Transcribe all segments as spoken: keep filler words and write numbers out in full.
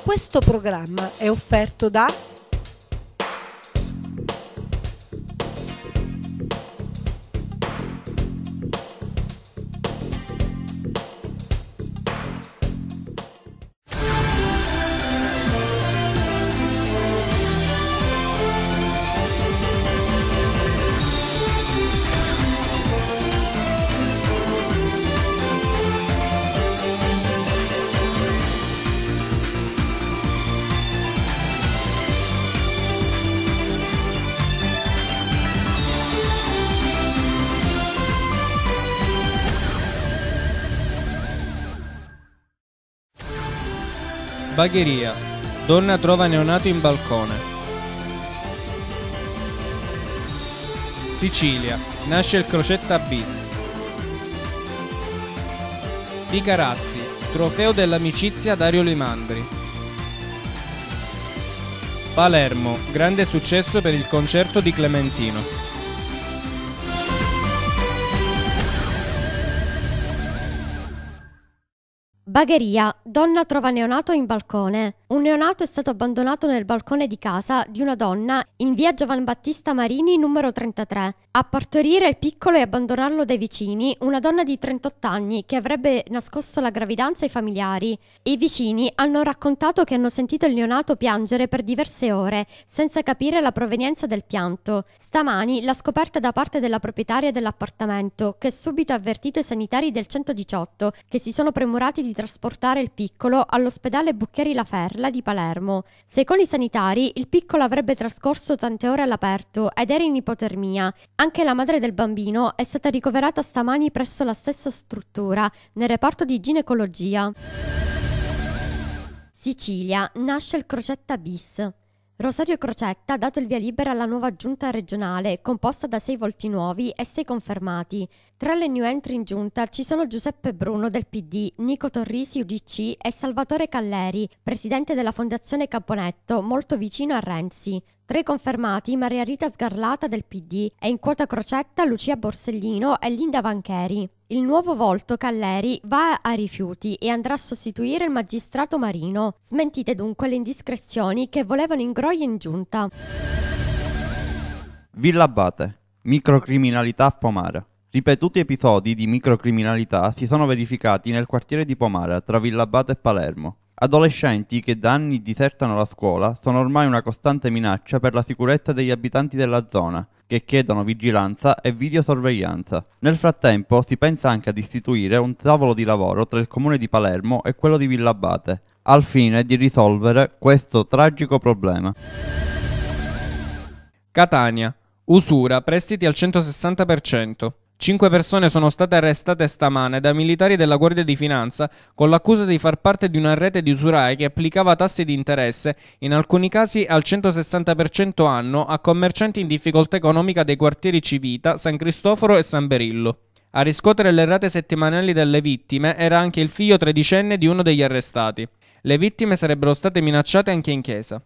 Questo programma è offerto da Bagheria. Donna trova neonato in balcone. Sicilia. Nasce il Crocetta bis. Vicarazzi. Trofeo dell'amicizia Dario Limandri. Palermo. Grande successo per il concerto di Clementino. Bagheria. Donna trova neonato in balcone. Un neonato è stato abbandonato nel balcone di casa di una donna in via Giovan Battista Marini numero trentatré. A partorire il piccolo e abbandonarlo dai vicini, una donna di trentotto anni che avrebbe nascosto la gravidanza ai familiari. I vicini hanno raccontato che hanno sentito il neonato piangere per diverse ore, senza capire la provenienza del pianto. Stamani l'ha scoperta da parte della proprietaria dell'appartamento, che subito ha avvertito i sanitari del centodiciotto, che si sono premurati di trasportare il piccolo all'ospedale Bucchieri La Ferla di Palermo. Secondo i sanitari, il piccolo avrebbe trascorso tante ore all'aperto ed era in ipotermia. Anche la madre del bambino è stata ricoverata stamani presso la stessa struttura, nel reparto di ginecologia. Sicilia. Nasce il Crocetta bis. Rosario Crocetta ha dato il via libera alla nuova giunta regionale, composta da sei volti nuovi e sei confermati. Tra le new entry in giunta ci sono Giuseppe Bruno del P D, Nico Torrisi U D C e Salvatore Calleri, presidente della Fondazione Caponetto, molto vicino a Renzi. Tra i confermati Maria Rita Sgarlata del P D e in quota Crocetta Lucia Borsellino e Linda Vancheri. Il nuovo volto Calleri va a rifiuti e andrà a sostituire il magistrato Marino. Smentite dunque le indiscrezioni che volevano ingrogli in giunta. Villa Abate. Microcriminalità a Pomara. Ripetuti episodi di microcriminalità si sono verificati nel quartiere di Pomara, tra Villa Abate e Palermo. Adolescenti che da anni disertano la scuola sono ormai una costante minaccia per la sicurezza degli abitanti della zona, che chiedono vigilanza e videosorveglianza. Nel frattempo si pensa anche ad istituire un tavolo di lavoro tra il comune di Palermo e quello di Villa Abate, al fine di risolvere questo tragico problema. Catania. Usura, prestiti al centosessanta per cento. Cinque persone sono state arrestate stamane da militari della Guardia di Finanza con l'accusa di far parte di una rete di usurai che applicava tassi di interesse, in alcuni casi al centosessanta per cento anno, a commercianti in difficoltà economica dei quartieri Civita, San Cristoforo e San Berillo. A riscuotere le rate settimanali delle vittime era anche il figlio tredicenne di uno degli arrestati. Le vittime sarebbero state minacciate anche in chiesa.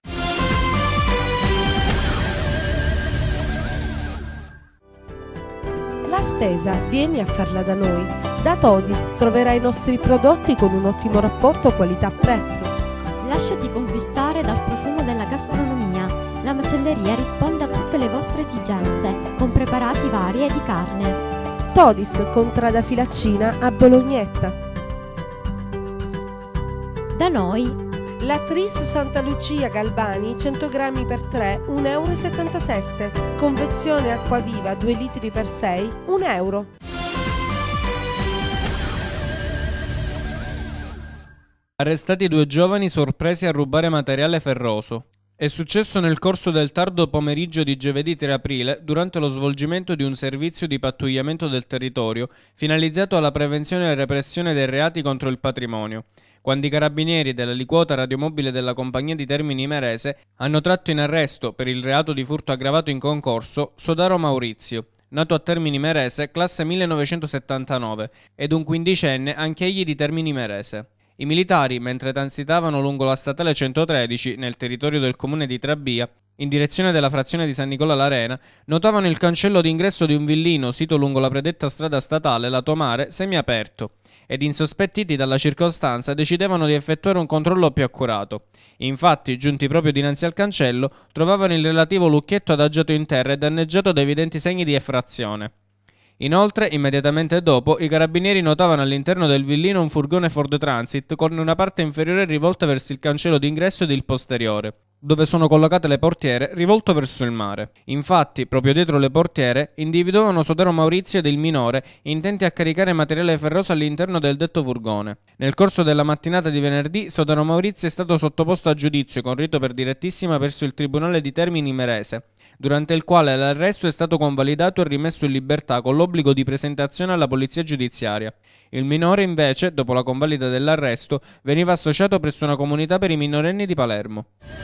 La spesa, vieni a farla da noi. Da Todis troverai i nostri prodotti con un ottimo rapporto qualità-prezzo. Lasciati conquistare dal profumo della gastronomia. La macelleria risponde a tutte le vostre esigenze, con preparati vari e di carne. Todis, contrada Filaccina a Bolognetta. Da noi La Tris Santa Lucia Galbani cento grammi per tre, un euro e settantasette. Convezione acquaviva due litri per sei, un euro. Arrestati due giovani sorpresi a rubare materiale ferroso. È successo nel corso del tardo pomeriggio di giovedì tre aprile, durante lo svolgimento di un servizio di pattugliamento del territorio finalizzato alla prevenzione e repressione dei reati contro il patrimonio, quando i carabinieri dell'aliquota radiomobile della compagnia di Termini Imerese hanno tratto in arresto per il reato di furto aggravato in concorso Sodaro Maurizio, nato a Termini Imerese, classe millenovecentosettantanove, ed un quindicenne anch'egli di Termini Imerese. I militari, mentre transitavano lungo la statale centotredici, nel territorio del comune di Trabia, in direzione della frazione di San Nicola l'Arena, notavano il cancello d'ingresso di un villino sito lungo la predetta strada statale Lato Mare semiaperto ed insospettiti dalla circostanza decidevano di effettuare un controllo più accurato. Infatti, giunti proprio dinanzi al cancello, trovavano il relativo lucchetto adagiato in terra e danneggiato da evidenti segni di effrazione. Inoltre, immediatamente dopo, i carabinieri notavano all'interno del villino un furgone Ford Transit con una parte inferiore rivolta verso il cancello d'ingresso ed il posteriore, dove sono collocate le portiere, rivolto verso il mare. Infatti, proprio dietro le portiere, individuavano Sodero Maurizio ed il minore, intenti a caricare materiale ferroso all'interno del detto furgone. Nel corso della mattinata di venerdì, Sodero Maurizio è stato sottoposto a giudizio con rito per direttissima presso il Tribunale di Termini Imerese, durante il quale l'arresto è stato convalidato e rimesso in libertà con l'obbligo di presentazione alla polizia giudiziaria. Il minore, invece, dopo la convalida dell'arresto, veniva associato presso una comunità per i minorenni di Palermo.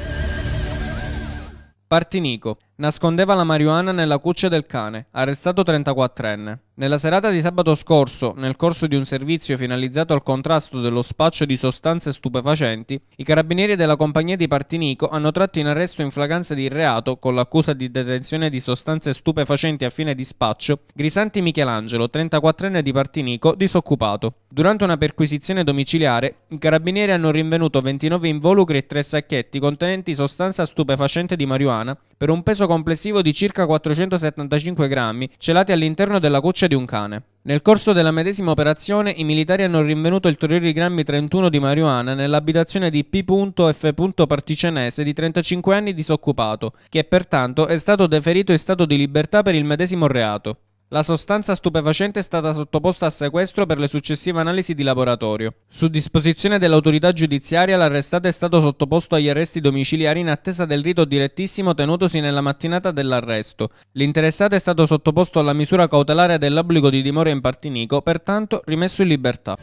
Partinico. Nascondeva la marijuana nella cuccia del cane, arrestato trentaquattrenne. Nella serata di sabato scorso, nel corso di un servizio finalizzato al contrasto dello spaccio di sostanze stupefacenti, i carabinieri della compagnia di Partinico hanno tratto in arresto in flagranza di reato, con l'accusa di detenzione di sostanze stupefacenti a fine di spaccio, Grisanti Michelangelo, trentaquattrenne di Partinico, disoccupato. Durante una perquisizione domiciliare, i carabinieri hanno rinvenuto ventinove involucri e tre sacchetti contenenti sostanza stupefacente di marijuana per un peso complessivo di circa quattrocentosettantacinque grammi, celati all'interno della cuccia di un cane. Nel corso della medesima operazione, i militari hanno rinvenuto ulteriori grammi trentuno di marijuana nell'abitazione di P F Particenese di trentacinque anni disoccupato, che pertanto è stato deferito in stato di libertà per il medesimo reato. La sostanza stupefacente è stata sottoposta a sequestro per le successive analisi di laboratorio. Su disposizione dell'autorità giudiziaria, l'arrestato è stato sottoposto agli arresti domiciliari in attesa del rito direttissimo tenutosi nella mattinata dell'arresto. L'interessato è stato sottoposto alla misura cautelare dell'obbligo di dimora in Partinico, pertanto rimesso in libertà.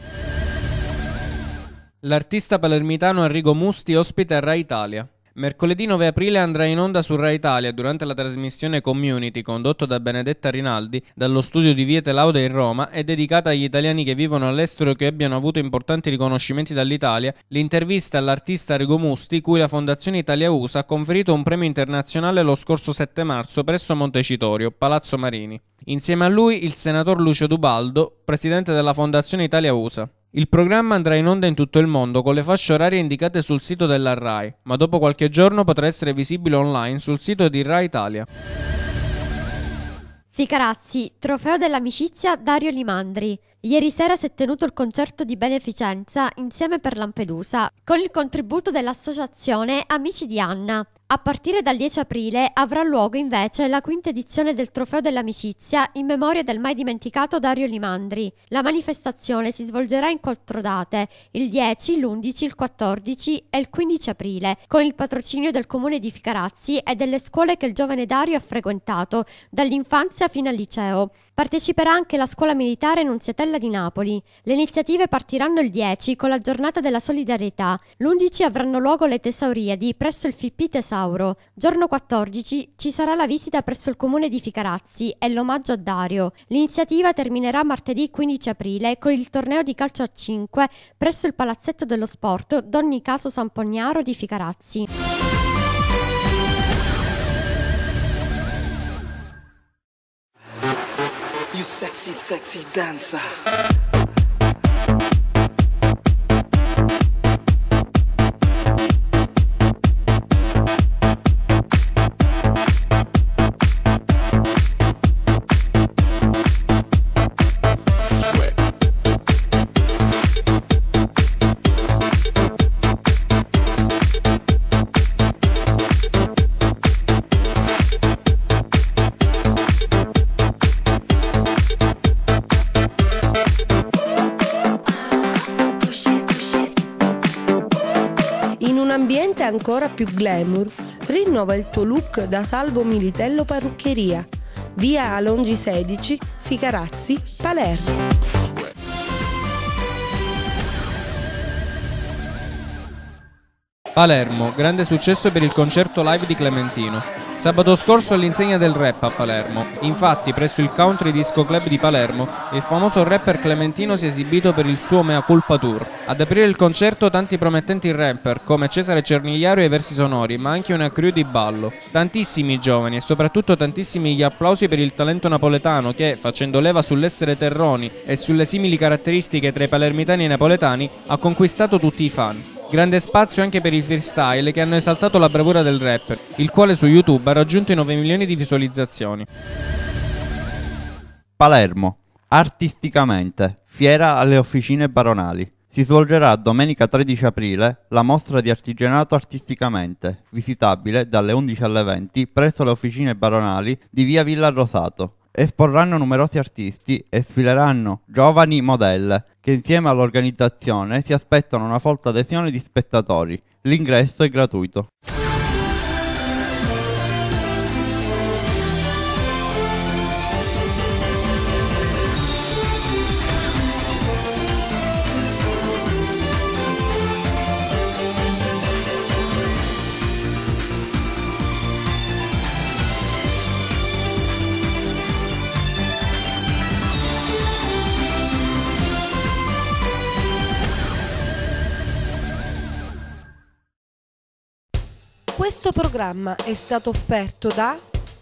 L'artista palermitano Arrigo Musti ospita a Rai Italia. Mercoledì nove aprile andrà in onda su Rai Italia durante la trasmissione Community, condotto da Benedetta Rinaldi dallo studio di Via Telauda in Roma e dedicata agli italiani che vivono all'estero e che abbiano avuto importanti riconoscimenti dall'Italia, l'intervista all'artista Arrigo Musti, cui la Fondazione Italia U S A ha conferito un premio internazionale lo scorso sette marzo presso Montecitorio, Palazzo Marini. Insieme a lui il senatore Lucio Dubaldo, presidente della Fondazione Italia U S A. Il programma andrà in onda in tutto il mondo con le fasce orarie indicate sul sito della Rai, ma dopo qualche giorno potrà essere visibile online sul sito di Rai Italia. Ficarazzi, trofeo dell'amicizia Dario Limandri. Ieri sera si è tenuto il concerto di beneficenza Insieme per Lampedusa con il contributo dell'associazione Amici di Anna. A partire dal dieci aprile avrà luogo invece la quinta edizione del Trofeo dell'Amicizia in memoria del mai dimenticato Dario Limandri. La manifestazione si svolgerà in quattro date, il dieci, l'undici, il quattordici e il quindici aprile, con il patrocinio del comune di Ficarazzi e delle scuole che il giovane Dario ha frequentato, dall'infanzia fino al liceo. Parteciperà anche la scuola militare Nunziatella di Napoli. Le iniziative partiranno il dieci con la giornata della solidarietà. L'undici avranno luogo le tesauriadi presso il F I P Tesauro. Giorno quattordici ci sarà la visita presso il comune di Ficarazzi e l'omaggio a Dario. L'iniziativa terminerà martedì quindici aprile con il torneo di calcio a cinque presso il Palazzetto dello Sport Don Nicaso Sampognaro di Ficarazzi. You sexy, sexy dancer. Ambiente ancora più glamour, rinnova il tuo look da Salvo Militello Parruccheria, via Alongi sedici, Ficarazzi, Palermo. Palermo, grande successo per il concerto live di Clementino. Sabato scorso all'insegna del rap a Palermo. Infatti, presso il Country Disco Club di Palermo, il famoso rapper Clementino si è esibito per il suo Mea Culpa Tour. Ad aprire il concerto tanti promettenti rapper, come Cesare Cernigliaro e i versi sonori, ma anche una crew di ballo. Tantissimi giovani e soprattutto tantissimi gli applausi per il talento napoletano che, facendo leva sull'essere terroni e sulle simili caratteristiche tra i palermitani e i napoletani, ha conquistato tutti i fan. Grande spazio anche per il freestyle che hanno esaltato la bravura del rapper, il quale su YouTube ha raggiunto i nove milioni di visualizzazioni. Palermo. Artisticamente. Fiera alle officine baronali. Si svolgerà domenica tredici aprile la mostra di artigianato artisticamente, visitabile dalle undici alle venti presso le officine baronali di via Villa Rosato. Esporranno numerosi artisti e sfileranno giovani modelle che insieme all'organizzazione si aspettano una folta adesione di spettatori. L'ingresso è gratuito. Questo programma è stato offerto da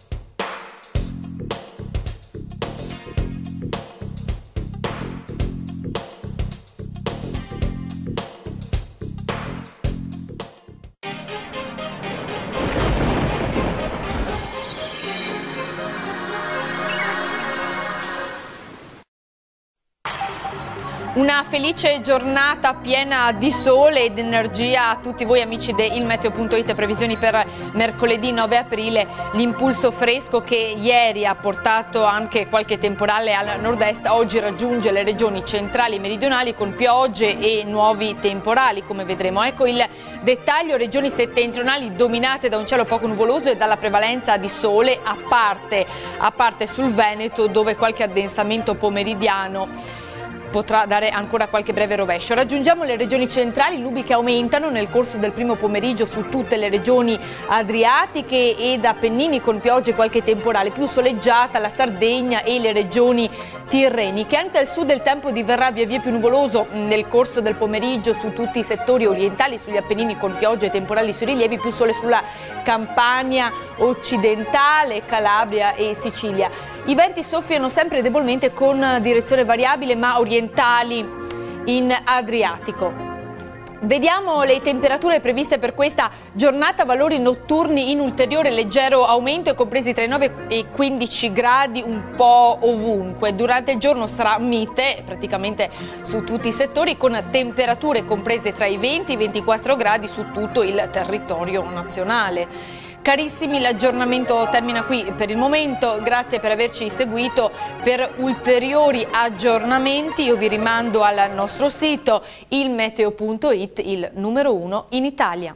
Una felice giornata piena di sole ed energia a tutti voi amici di il meteo punto it. Previsioni per mercoledì nove aprile, l'impulso fresco che ieri ha portato anche qualche temporale al nord-est oggi raggiunge le regioni centrali e meridionali con piogge e nuovi temporali, come vedremo. Ecco il dettaglio: regioni settentrionali dominate da un cielo poco nuvoloso e dalla prevalenza di sole, a parte, a parte sul Veneto, dove qualche addensamento pomeridiano potrà dare ancora qualche breve rovescio. Raggiungiamo le regioni centrali, nubi che aumentano nel corso del primo pomeriggio su tutte le regioni adriatiche ed Appennini, con piogge e qualche temporale. Più soleggiata la Sardegna e le regioni tirreniche. Anche al sud il tempo diverrà via via più nuvoloso nel corso del pomeriggio su tutti i settori orientali, sugli Appennini con piogge e temporali sui rilievi, più sole sulla Campania occidentale, Calabria e Sicilia. I venti soffiano sempre debolmente con direzione variabile ma orientali in Adriatico. Vediamo le temperature previste per questa giornata, valori notturni in ulteriore leggero aumento, compresi tra i nove e i quindici gradi un po' ovunque. Durante il giorno sarà mite praticamente su tutti i settori, con temperature comprese tra i venti e i ventiquattro gradi su tutto il territorio nazionale. Carissimi, l'aggiornamento termina qui per il momento, grazie per averci seguito. Per ulteriori aggiornamenti io vi rimando al nostro sito il meteo punto it, il numero uno in Italia.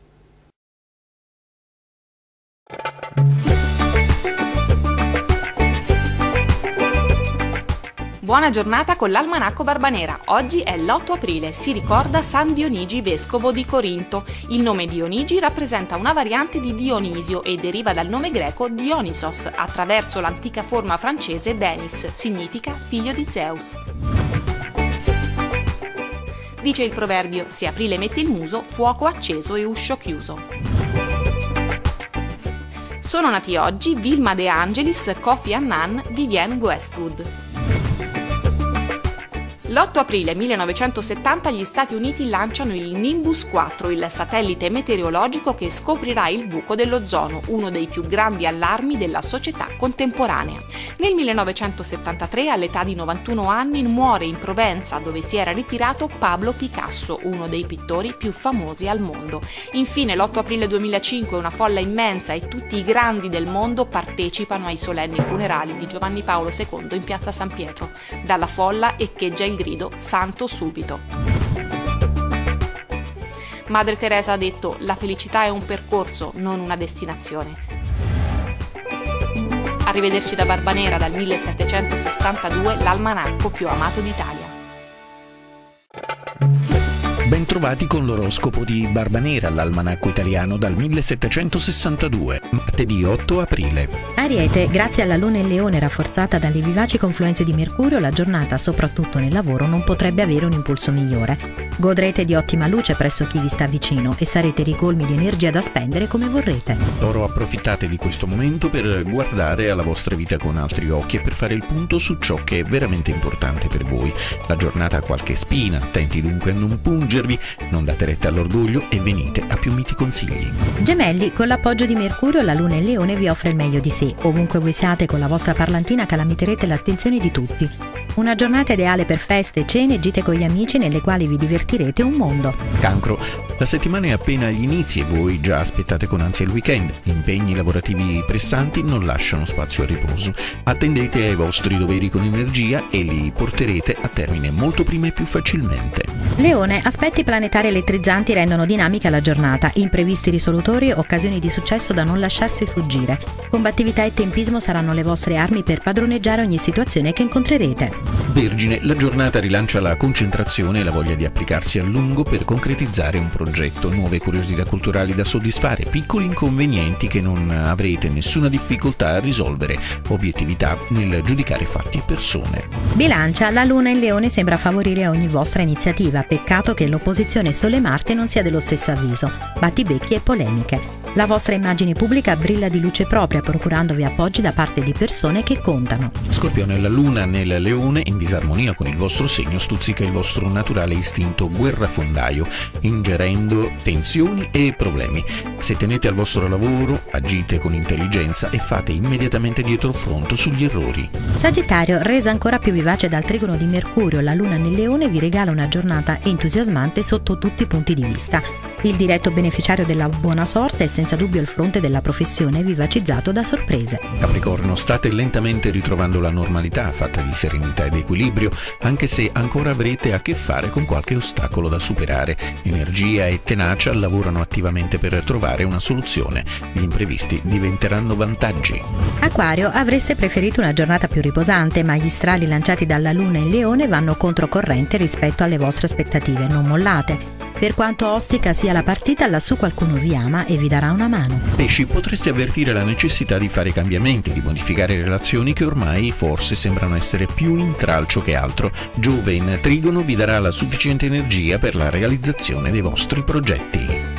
Buona giornata con l'Almanacco Barbanera. Oggi è l'otto aprile, si ricorda San Dionigi, vescovo di Corinto. Il nome Dionigi rappresenta una variante di Dionisio e deriva dal nome greco Dionysos, attraverso l'antica forma francese Denis, significa figlio di Zeus. Dice il proverbio: se aprile mette il muso, fuoco acceso e uscio chiuso. Sono nati oggi Vilma De Angelis, Kofi Annan, Vivienne Westwood. L'otto aprile millenovecentosettanta gli Stati Uniti lanciano il Nimbus quattro, il satellite meteorologico che scoprirà il buco dell'ozono, uno dei più grandi allarmi della società contemporanea. Nel millenovecentosettantatré, all'età di novantuno anni, muore in Provenza, dove si era ritirato Pablo Picasso, uno dei pittori più famosi al mondo. Infine, l'otto aprile duemilacinque, una folla immensa e tutti i grandi del mondo partecipano ai solenni funerali di Giovanni Paolo secondo in piazza San Pietro. Dalla folla echeggia il grido "Santo subito". Madre Teresa ha detto: la felicità è un percorso, non una destinazione. Arrivederci da Barbanera, dal millesettecentosessantadue, l'almanacco più amato d'Italia. Bentrovati con l'oroscopo di Barbanera, l'almanacco italiano dal millesettecentosessantadue, martedì otto aprile. Ariete, grazie alla Luna in Leone rafforzata dalle vivaci confluenze di Mercurio, la giornata, soprattutto nel lavoro, non potrebbe avere un impulso migliore. Godrete di ottima luce presso chi vi sta vicino e sarete ricolmi di energia da spendere come vorrete. Toro, approfittate di questo momento per guardare alla vostra vita con altri occhi e per fare il punto su ciò che è veramente importante per voi. La giornata ha qualche spina, attenti dunque a non pungervi, non date retta all'orgoglio e venite a più miti consigli. Gemelli, con l'appoggio di Mercurio, la Luna in Leone vi offre il meglio di sé. Ovunque voi siate con la vostra parlantina calamiterete l'attenzione di tutti. Una giornata ideale per feste, cene e gite con gli amici nelle quali vi divertirete un mondo. Cancro, la settimana è appena agli inizi e voi già aspettate con ansia il weekend. Impegni lavorativi pressanti non lasciano spazio al riposo. Attendete ai vostri doveri con energia e li porterete a termine molto prima e più facilmente. Leone, aspetti planetari elettrizzanti rendono dinamica la giornata, imprevisti risolutori, occasioni di successo da non lasciarsi sfuggire. Combattività e tempismo saranno le vostre armi per padroneggiare ogni situazione che incontrerete. Vergine, la giornata rilancia la concentrazione e la voglia di applicarsi a lungo per concretizzare un progetto, nuove curiosità culturali da soddisfare, piccoli inconvenienti che non avrete nessuna difficoltà a risolvere, obiettività nel giudicare fatti e persone. Bilancia, la Luna in Leone sembra favorire ogni vostra iniziativa, peccato che l'opposizione Sole-Marte non sia dello stesso avviso, battibecchi e polemiche. La vostra immagine pubblica brilla di luce propria, procurandovi appoggi da parte di persone che contano. Scorpione, la Luna nel Leone, in disarmonia con il vostro segno, stuzzica il vostro naturale istinto guerrafondaio, ingerendo tensioni e problemi. Se tenete al vostro lavoro, agite con intelligenza e fate immediatamente dietro fronte sugli errori. Sagittario, resa ancora più vivace dal trigono di Mercurio, la Luna nel Leone vi regala una giornata entusiasmante sotto tutti i punti di vista. Il diretto beneficiario della buona sorte è senza dubbio il fronte della professione vivacizzato da sorprese. Capricorno, state lentamente ritrovando la normalità fatta di serenità ed equilibrio, anche se ancora avrete a che fare con qualche ostacolo da superare. Energia e tenacia lavorano attivamente per trovare una soluzione. Gli imprevisti diventeranno vantaggi. Acquario, avreste preferito una giornata più riposante, ma gli strali lanciati dalla Luna in Leone vanno controcorrente rispetto alle vostre aspettative. Non mollate. Per quanto ostica sia la partita, lassù qualcuno vi ama e vi darà una mano. Pesci, potreste avvertire la necessità di fare cambiamenti, di modificare relazioni che ormai forse sembrano essere più un intralcio che altro. Giove in Trigono vi darà la sufficiente energia per la realizzazione dei vostri progetti.